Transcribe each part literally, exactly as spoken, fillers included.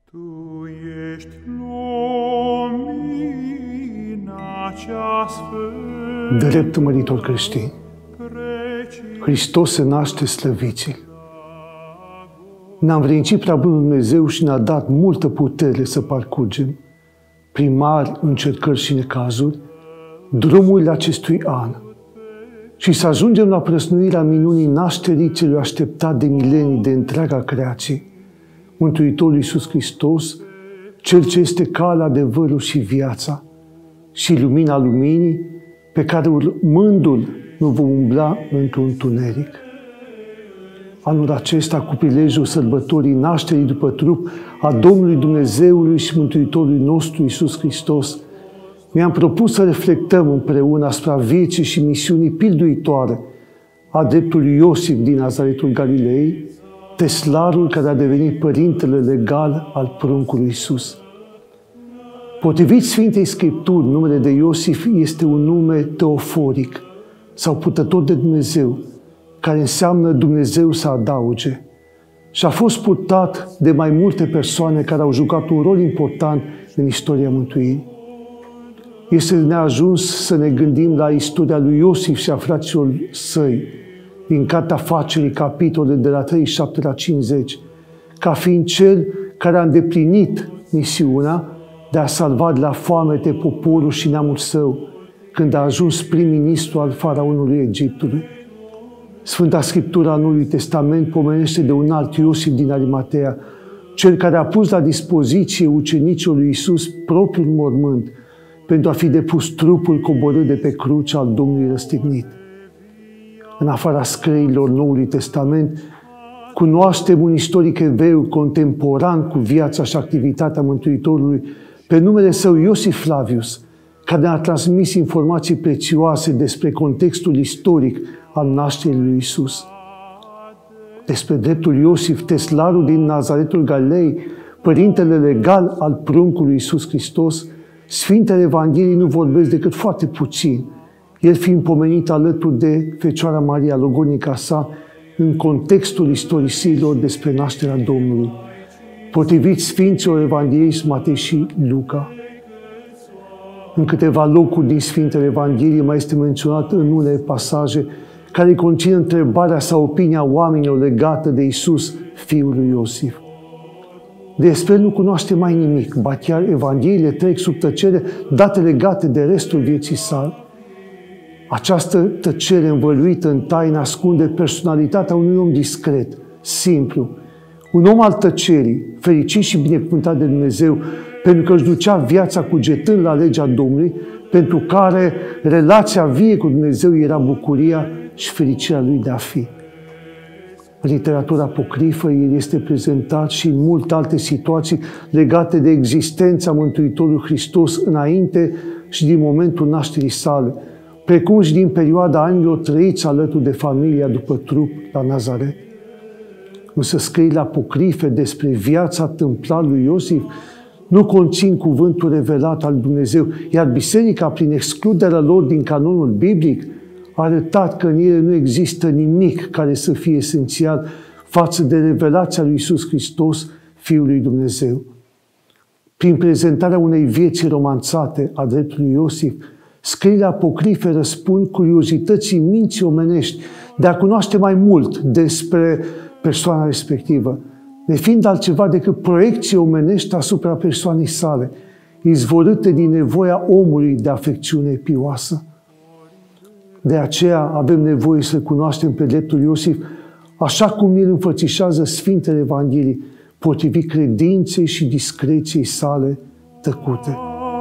Tu ești lumina cea sfântă. Drept măritor creștin, Hristos se naște, slăviți-L. Ne-a învrednicit prea bunul Dumnezeu și ne-a dat multă putere să parcurgem, prin mari încercări și necazuri, drumurile acestui an și să ajungem la prăsnuirea minunii nașterii celui așteptat de milenii de întreaga creație, Mântuitorul Iisus Hristos, Cel ce este calea, adevărul și viața și lumina luminii, pe care urmându-L nu vom umbla într-un întuneric. Anul acesta, cu prilejul sărbătorii nașterii după trup a Domnului Dumnezeului și Mântuitorului nostru Iisus Hristos, mi-am propus să reflectăm împreună asupra vieții și misiunii pilduitoare a dreptului Iosif din Nazaretul Galilei, teslarul care a devenit părintele legal al pruncului Iisus. Potrivit Sfintei Scripturi, numele de Iosif este un nume teoforic sau purtător de Dumnezeu, care înseamnă Dumnezeu să adauge, și a fost purtat de mai multe persoane care au jucat un rol important în istoria mântuirii. Este neajuns să ne gândim la istoria lui Iosif și a fraților săi, din Cartea Facerii, capitole de la treizeci și șapte la cincizeci, ca fiind cel care a îndeplinit misiunea de a salva de la foamete poporul și neamul său, când a ajuns prim-ministru al faraonului Egiptului. Sfânta Scriptură a Noului Testament pomenește de un alt Iosif din Arimatea, cel care a pus la dispoziție ucenicilor lui Iisus propriul mormânt pentru a fi depus trupul coborât de pe cruce al Domnului răstignit. În afara scrierilor Noului Testament, cunoaștem un istoric evreu contemporan cu viața și activitatea Mântuitorului, pe numele său Iosif Flavius, care ne-a transmis informații prețioase despre contextul istoric al nașterii lui Iisus. Despre dreptul Iosif, teslarul din Nazaretul Galilei, părintele legal al pruncului Iisus Hristos, Sfintele Evangheliei nu vorbesc decât foarte puțin, el fiind pomenit alături de Fecioara Maria, logodnica sa, în contextul istorisirilor despre nașterea Domnului, potrivit Sfinților Evanghelii Matei și Luca. În câteva locuri din Sfintele Evangheliei mai este menționat în unele pasaje care conțin întrebarea sau opinia oamenilor legată de Iisus, fiul lui Iosif. Despre el nu cunoaște mai nimic, ba chiar Evangheliile trec sub tăcere date legate de restul vieții sale. Această tăcere învăluită în taină ascunde personalitatea unui om discret, simplu, un om al tăcerii, fericit și binecuvântat de Dumnezeu, pentru că își ducea viața cugetând la legea Domnului, pentru care relația vie cu Dumnezeu era bucuria și fericirea lui de a fi. În literatura apocrifă, el este prezentat și în multe alte situații legate de existența Mântuitorului Hristos înainte și din momentul nașterii sale, precum și din perioada anilor trăiți alături de familia după trup la Nazaret. Însă scrierile apocrife despre viața tâmplarului lui Iosif nu conțin cuvântul revelat al Dumnezeu, iar Biserica, prin excluderea lor din canonul biblic, a arătat că în ele nu există nimic care să fie esențial față de revelația lui Iisus Hristos, Fiul lui Dumnezeu. Prin prezentarea unei vieți romanțate a dreptului Iosif, scrierile apocrife răspund curiozității minții omenești de a cunoaște mai mult despre persoana respectivă, nefiind altceva decât proiecții omenești asupra persoanei sale, izvorâte din nevoia omului de afecțiune pioasă. De aceea avem nevoie să cunoaștem pe dreptul Iosif așa cum el înfățișează Sfintele Evanghelii, potrivit credinței și discreției sale tăcute.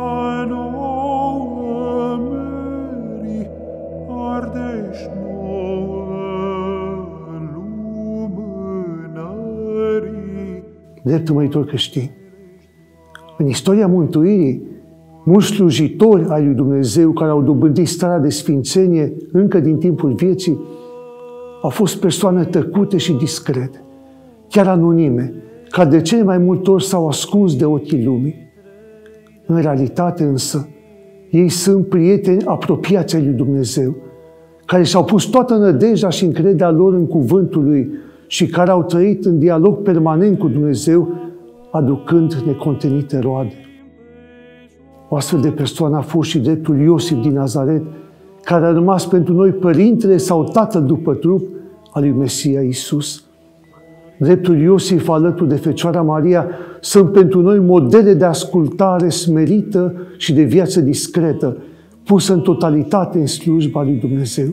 Dreptul măritor creștin. În istoria mântuirii, mulți slujitori ai lui Dumnezeu care au dobândit starea de sfințenie încă din timpul vieții au fost persoane tăcute și discrete, chiar anonime, care de cele mai multe ori s-au ascuns de ochii lumii. În realitate însă, ei sunt prieteni apropiați ai lui Dumnezeu, care și-au pus toată nădejdea și încrederea lor în cuvântul Lui și care au trăit în dialog permanent cu Dumnezeu, aducând necontenite roade. O astfel de persoană a fost și dreptul Iosif din Nazaret, care a rămas pentru noi părintele sau tatăl după trup al lui Mesia Iisus. Dreptul Iosif alături de Fecioara Maria sunt pentru noi modele de ascultare smerită și de viață discretă, pusă în totalitate în slujba lui Dumnezeu.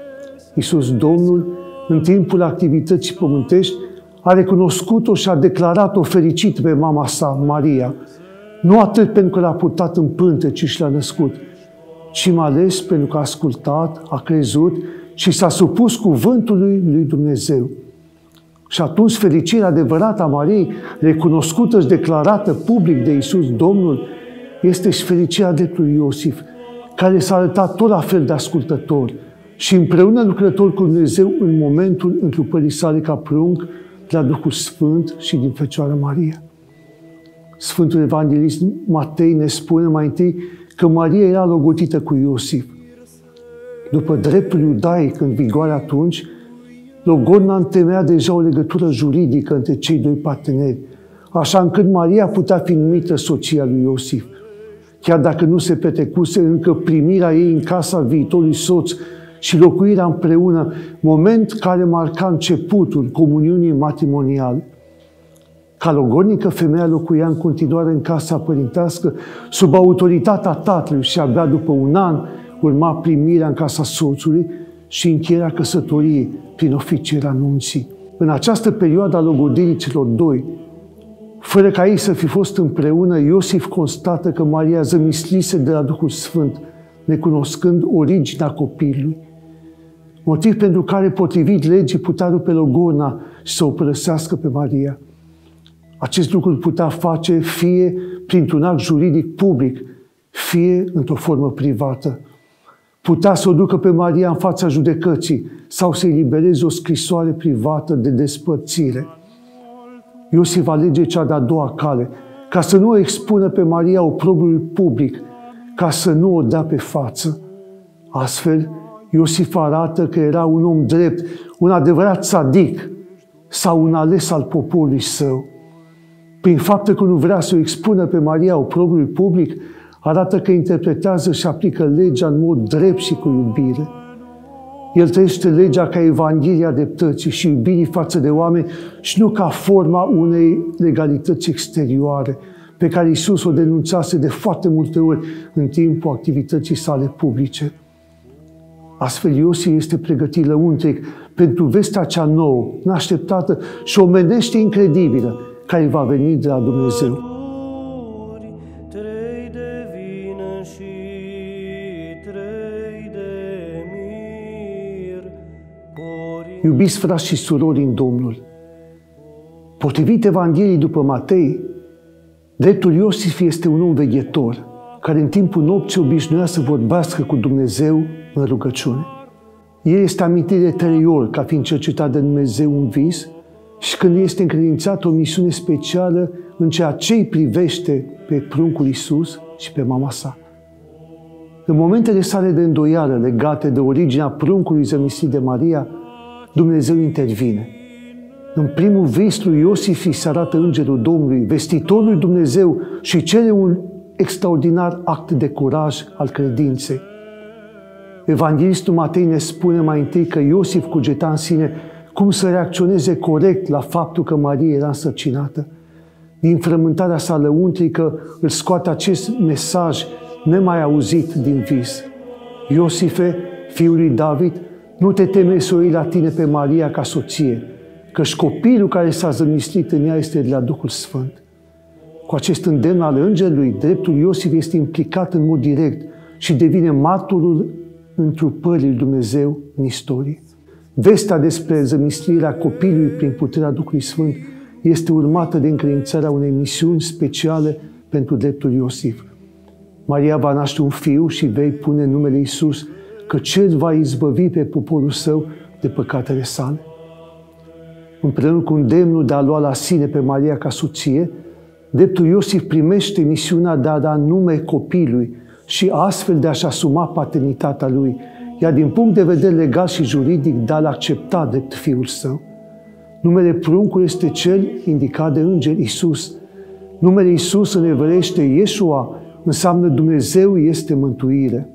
Iisus Domnul, în timpul activității pământești, a recunoscut-o și a declarat-o fericit pe mama sa, Maria, nu atât pentru că l-a purtat în pânte, ci și l-a născut, ci mai ales pentru că a ascultat, a crezut și s-a supus cuvântului lui Dumnezeu. Și atunci fericirea adevărată a Mariei, recunoscută și declarată public de Iisus Domnul, este și fericirea dreptului Iosif, care s-a arătat tot la fel de ascultător și împreună lucrător cu Dumnezeu în momentul întrupării sale ca prunc de la Duhul Sfânt și din Fecioara Maria. Sfântul Evanghelist Matei ne spune mai întâi că Maria era logotită cu Iosif. După dreptul iudaic în vigoare atunci, logodna întemeia deja o legătură juridică între cei doi parteneri, așa încât Maria putea fi numită soția lui Iosif. Chiar dacă nu se petrecuse încă primirea ei în casa viitorului soț și locuirea împreună, moment care marca începutul comuniunii matrimoniale. Ca logodnică, femeia locuia în continuare în casa părintească sub autoritatea tatălui și abia după un an urma primirea în casa soțului și încheierea căsătoriei prin oficierea anunții. În această perioadă a logodirii celor doi, fără ca ei să fi fost împreună, Iosif constată că Maria zămislise de la Duhul Sfânt, necunoscând originea copilului. Motiv pentru care, potrivit legii, putea rupe logodna și să o părăsească pe Maria. Acest lucru îl putea face fie printr-un act juridic public, fie într-o formă privată. Putea să o ducă pe Maria în fața judecății sau să elibereze o scrisoare privată de despărțire. Iosif alege cea de-a doua cale, ca să nu o expună pe Maria oprobiului public, ca să nu o dea pe față. Astfel, Iosif arată că era un om drept, un adevărat tzadic sau un ales al poporului său. Prin faptul că nu vrea să o expună pe Maria oprobiului public, arată că interpretează și aplică legea în mod drept și cu iubire. El trăiește legea ca Evanghelia dreptății și iubirii față de oameni și nu ca forma unei legalități exterioare, pe care Iisus o denunțase de foarte multe ori în timpul activității sale publice. Astfel, Iosif este pregătit lăuntric pentru vestea cea nouă, neașteptată și omenește incredibilă, care va veni de la Dumnezeu. Trei de vină și trei de mir. Iubiți frați și surori în Domnul, potrivit Evangheliei după Matei, dreptul Iosif este un om veghetor, care în timpul nopții obișnuia să vorbească cu Dumnezeu în rugăciune. El este amintit de trei ori ca fiind cercetat de Dumnezeu în vis și când este încredințată o misiune specială în ceea ce îi privește pe pruncul Iisus și pe mama sa. În momentele sale de îndoială legate de originea pruncului zămislit de Maria, Dumnezeu intervine. În primul vis lui Iosif îi se arată Îngerul Domnului, vestitorul lui Dumnezeu și cere un extraordinar act de curaj al credinței. Evanghelistul Matei ne spune mai întâi că Iosif cugeta în sine cum să reacționeze corect la faptul că Maria era însărcinată. Din frământarea sa lăuntrică îl scoate acest mesaj nemai auzit din vis. Iosife, fiul lui David, nu te teme să o iei la tine pe Maria ca soție, căci copilul care s-a zămislit în ea este de la Duhul Sfânt. Cu acest îndemn al Îngerului, dreptul Iosif este implicat în mod direct și devine martorul întrupării lui Dumnezeu în istorie. Vestea despre zămislirea copilului prin puterea Duhului Sfânt este urmată de încredințarea unei misiuni speciale pentru dreptul Iosif. Maria va naște un fiu și vei pune numele Iisus, că Cel va izbăvi pe poporul său de păcatele sale. Împreună cu îndemnul de a lua la sine pe Maria ca soție, dreptul Iosif primește misiunea de a da nume copilului și astfel de a-și asuma paternitatea lui, iar din punct de vedere legal și juridic de a-l accepta drept fiul său. Numele pruncului este cel indicat de înger Iisus, Numele Iisus în evreiește Yeshua înseamnă Dumnezeu este mântuire.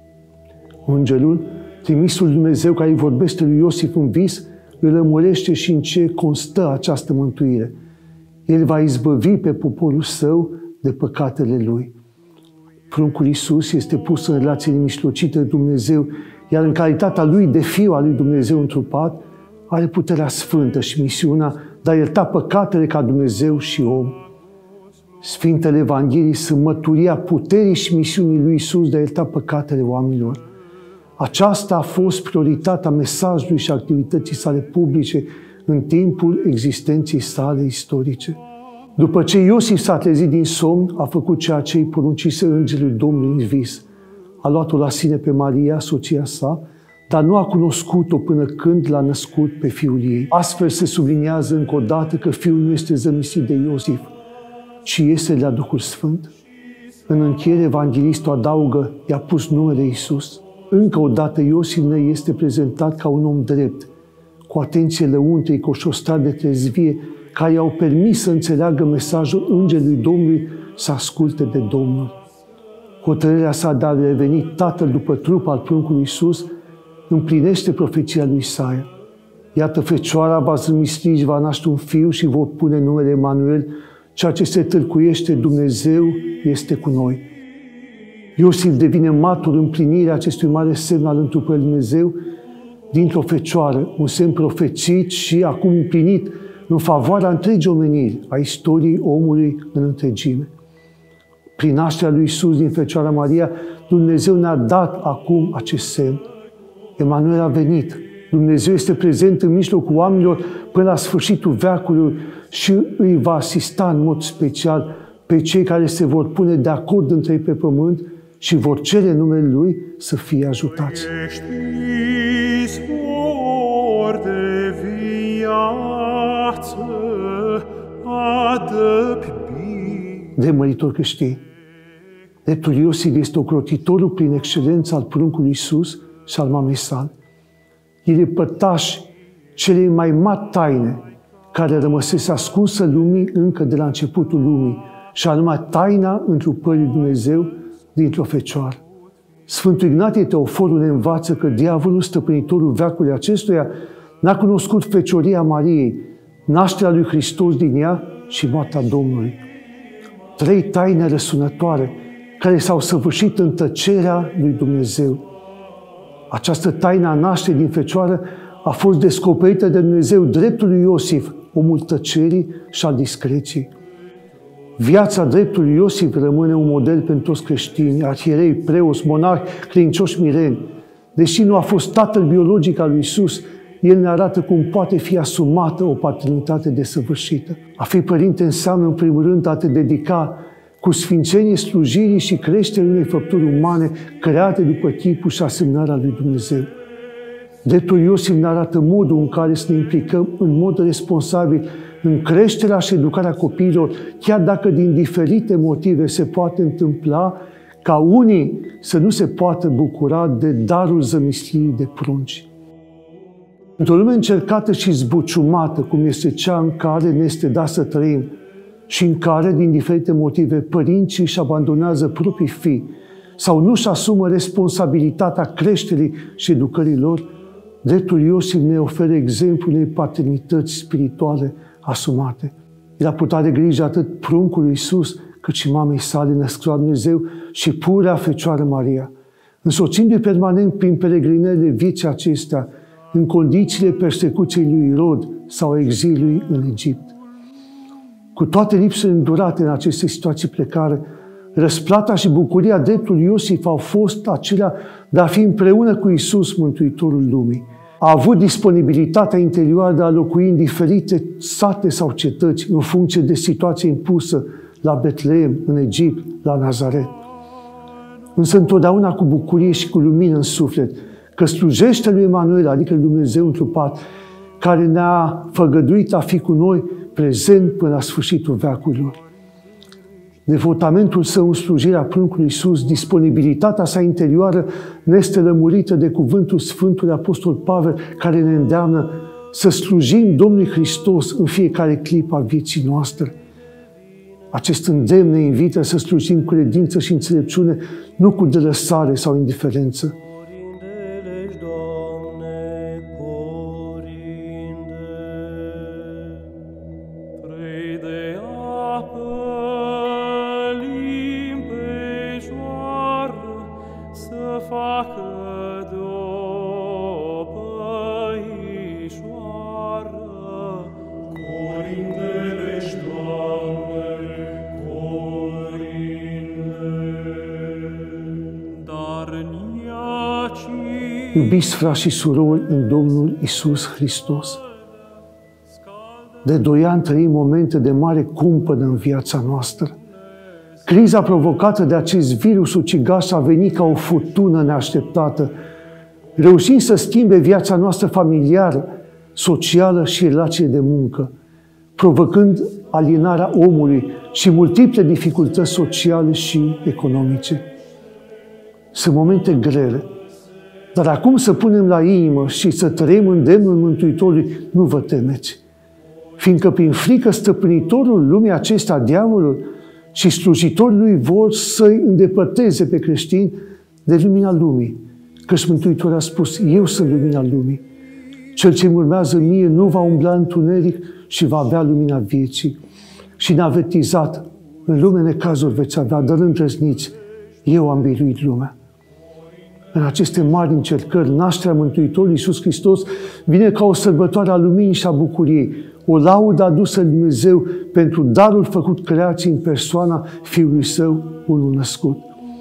Îngerul, trimisul Dumnezeu care îi vorbește lui Iosif în vis, îl lămurește și în ce constă această mântuire. El va izbăvi pe poporul său de păcatele lui. Pruncul Iisus este pus în relație nemijlocită de Dumnezeu, iar în calitatea lui de Fiu al lui Dumnezeu întrupat, are puterea sfântă și misiunea de a ierta păcatele ca Dumnezeu și om. Sfintele Evangheliei sunt mărturia puterii și misiunii lui Iisus de a ierta păcatele oamenilor. Aceasta a fost prioritatea mesajului și activității sale publice în timpul existenței sale istorice. După ce Iosif s-a trezit din somn, a făcut ceea ce îi poruncise îngerul Domnului în vis. A luat-o la sine pe Maria, soția sa, dar nu a cunoscut-o până când l-a născut pe fiul ei. Astfel se subliniază încă o dată că fiul nu este zămisit de Iosif, ci este de la Duhul Sfânt. În încheiere, evanghelistul adaugă, i-a pus numele Iisus. Încă o dată Iosif ne este prezentat ca un om drept, cu atenție lăuntrică și o stare de trezvie, care i-au permis să înțeleagă mesajul Îngerului Domnului, să asculte de Domnul. Hotărârea sa de a reveni Tatăl după trup al pruncului Iisus împlinește profeția lui Isaia. Iată, fecioara va zămisli și va naște un fiu și vor pune numele Emanuel, ceea ce se tâlcuiește, Dumnezeu este cu noi. Iosif devine martor împlinirea acestui mare semn al întrupării lui Dumnezeu dintr-o fecioară, un semn profețit și acum împlinit în favoarea întregii omeniri, a istoriei omului în întregime. Prin nașterea lui Iisus din Fecioara Maria, Dumnezeu ne-a dat acum acest semn. Emanuel a venit. Dumnezeu este prezent în mijlocul oamenilor până la sfârșitul veacului și îi va asista în mod special pe cei care se vor pune de acord între ei pe pământ și vor cere numele Lui să fie ajutați. Ești izvor de viață, adăpi bine. Demăritor creștin, dreptul Iosif este ocrotitorul prin excelență al pruncului Iisus și al mamei sale. El e părtaș celei mai mari taine care rămăsese ascunsă lumii încă de la începutul lumii, și anume taina întrupării lui Dumnezeu dintr-o fecioară. Sfântul Ignatie Teoforul ne învață că diavolul, stăpânitorul veacului acestuia, n-a cunoscut fecioria Mariei, nașterea lui Hristos din ea și moartea Domnului. Trei taine răsunătoare care s-au săvârșit în tăcerea lui Dumnezeu. Această taină a nașterii din fecioară a fost descoperită de Dumnezeu dreptului Iosif, omul tăcerii și al discreției. Viața dreptului Iosif rămâne un model pentru toți creștini, arhierei, preoți, monarhi, credincioși mireni. Deși nu a fost tatăl biologic al lui Iisus, el ne arată cum poate fi asumată o paternitate desăvârșită. A fi părinte înseamnă, în primul rând, a te dedica cu sfințenie slujirii și creșterii unei făpturi umane create după chipul și asemănarea lui Dumnezeu. Dreptul Iosif ne arată modul în care să ne implicăm în mod responsabil în creșterea și educarea copiilor, chiar dacă din diferite motive se poate întâmpla ca unii să nu se poată bucura de darul zămislirii de prunci. Într-o lume încercată și zbuciumată, cum este cea în care ne este dat să trăim și în care, din diferite motive, părinții își abandonează proprii fii sau nu își asumă responsabilitatea creșterii și educării lor, dreptul Iosif ne oferă exemplul unei paternități spirituale asumate. El a purtat de grijă atât pruncului Iisus, cât și mamei sale, născută Dumnezeu, și purea Fecioară Maria, însoțindu-i permanent prin peregrinările vieții acestea, în condițiile persecuției lui Irod sau exilului în Egipt. Cu toate lipsele îndurate în aceste situații precare, răsplata și bucuria dreptului Iosif au fost acelea de a fi împreună cu Iisus, Mântuitorul lumii. A avut disponibilitatea interioară de a locui în diferite sate sau cetăți, în funcție de situația impusă, la Betleem, în Egipt, la Nazaret. Însă întotdeauna cu bucurie și cu lumină în suflet, că slujește lui Emanuel, adică Dumnezeu întrupat, care ne-a făgăduit a fi cu noi prezent până la sfârșitul veacurilor. Devotamentul său în slujirea pruncului Iisus, disponibilitatea sa interioară, ne este lămurită de cuvântul Sfântului Apostol Pavel, care ne îndeamnă să slujim Domnului Hristos în fiecare clipă a vieții noastre. Acest îndemn ne invită să slujim cu credință și înțelepciune, nu cu delăsare sau indiferență. Corindele-și, Doamne, corinde. Trei de apă limpejoară să facă de-o păișoară. Corindele-și, Doamne, corinde. Dar niaci Iubiți frați și surori în Domnul Iisus Hristos, de doi ani trăim momente de mare cumpănă în viața noastră. Criza provocată de acest virus ucigaș a venit ca o furtună neașteptată, reușind să schimbe viața noastră familiară, socială și relațiile de muncă, provocând alienarea omului și multiple dificultăți sociale și economice. Sunt momente grele, dar acum să punem la inimă și să trăim îndemnul Mântuitorului, nu vă temeți, fiindcă prin frică stăpânitorul lumii acesta, diavolul, și slujitorii lui vor să-i îndepărteze pe creștini de lumina lumii, căci Mântuitorul a spus, eu sunt lumina lumii. Cel ce urmează mie nu va umbla în întuneric și va avea lumina vieții. Și ne-a avertizat, în lume necazuri veți avea, dar îndrăzniți, eu am biruit lumea. În aceste mari încercări, nașterea Mântuitorului Iisus Hristos vine ca o sărbătoare a luminii și a bucuriei, o laudă adusă lui Dumnezeu pentru darul făcut creației în persoana Fiului Său, unul născut.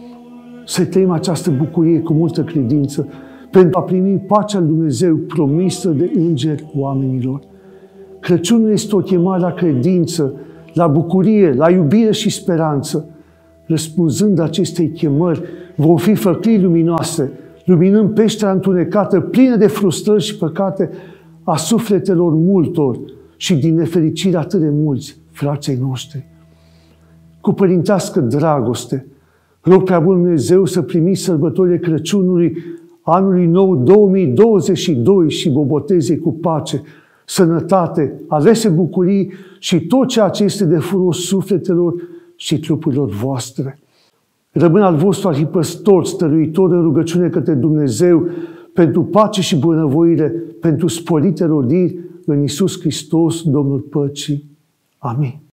Să trăim această bucurie cu multă credință, pentru a primi pacea lui Dumnezeu promisă de îngeri oamenilor. Crăciunul este o chemare la credință, la bucurie, la iubire și speranță. Răspunzând acestei chemări, vom fi făclii luminoase, luminând peștera întunecată, plină de frustrări și păcate a sufletelor multor și din nefericire atât de mulți frații noștri. Cu părintească dragoste, rog prea bun Dumnezeu să primiți sărbătorile Crăciunului anului nou două mii douăzeci și doi și vă boteze cu pace, sănătate, alese bucurii și tot ceea ce este de folos sufletelor și trupurilor voastre. Rămân al vostru arhipăstor, stăruitor în rugăciune către Dumnezeu, pentru pace și bunăvoire, pentru sporite rodiri în Iisus Hristos, Domnul păcii. Amin.